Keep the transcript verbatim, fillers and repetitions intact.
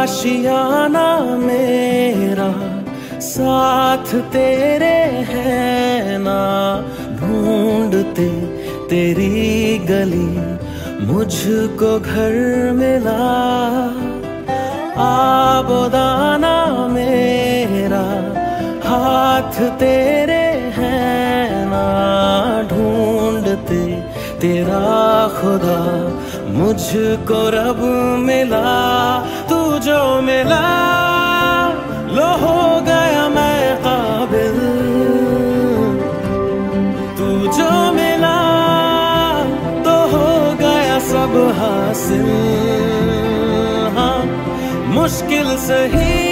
आशियाना मेरा साथ तेरे है ना, ढूंढते तेरी गली मुझको घर मिला। आबोदाना मेरा हाथ तेरे है ना, ढूंढते तेरा खुदा मुझको रब मिला। तू जो मिला लो हो गया मैं काबिल, तू जो मिला तो हो गया सब हासिल। हाँ मुश्किल सही